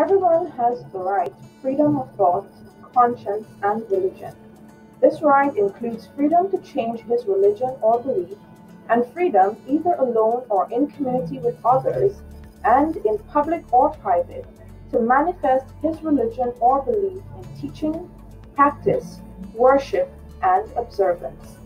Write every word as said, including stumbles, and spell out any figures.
Everyone has the right to freedom of thought, conscience, and religion. This right includes freedom to change his religion or belief, and freedom, either alone or in community with others, and in public or private, to manifest his religion or belief in teaching, practice, worship, and observance.